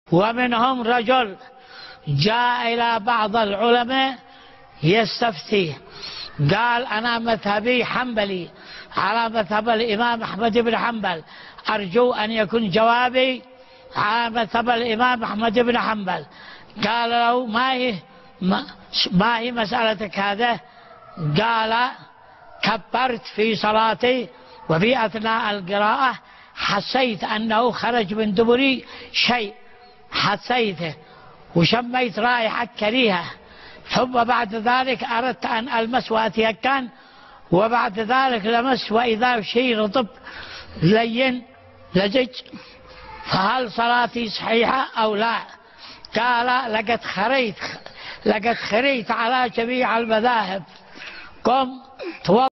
ومنهم رجل جاء إلى بعض العلماء يستفتي، قال أنا مذهبي حنبلي على مذهب الإمام أحمد بن حنبل، أرجو أن يكون جوابي على مذهب الإمام أحمد بن حنبل. قال له ما هي مسألتك هذا؟ قال كبرت في صلاتي وفي أثناء القراءة حسيت أنه خرج من دبري شيء، حسيته وشميت رائحة كريهة، ثم بعد ذلك أردت أن ألمس وأتيقن، وبعد ذلك لمس وإذا شيء رطب لين لزج، فهل صلاتي صحيحة أو لا؟ قال لقد خريت على جميع المذاهب، قم توضأ.